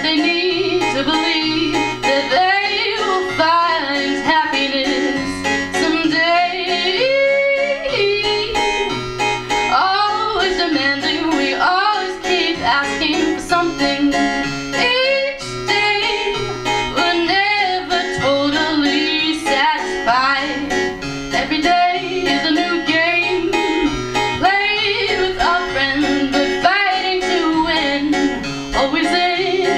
but they need to believe that they will find happiness someday. Always demanding, we always keep asking for something each day. We're never totally satisfied. Every day is a new game, played with our friends, but fighting to win, always in